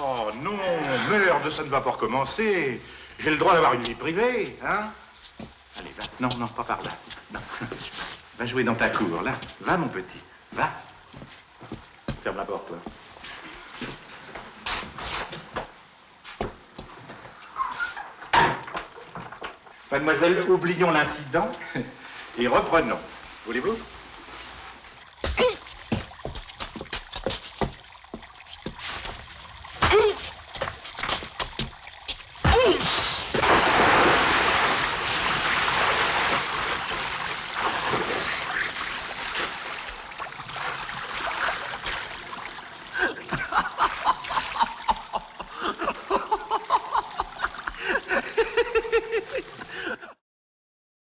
Oh non, merde, ça ne va pas recommencer. J'ai le droit d'avoir une vie privée, hein? Allez, va. Non, non, pas par là. Non. Va jouer dans ta cour, là. Va, mon petit. Va. Ferme la porte, toi. Mademoiselle, oublions l'incident et reprenons. Voulez-vous?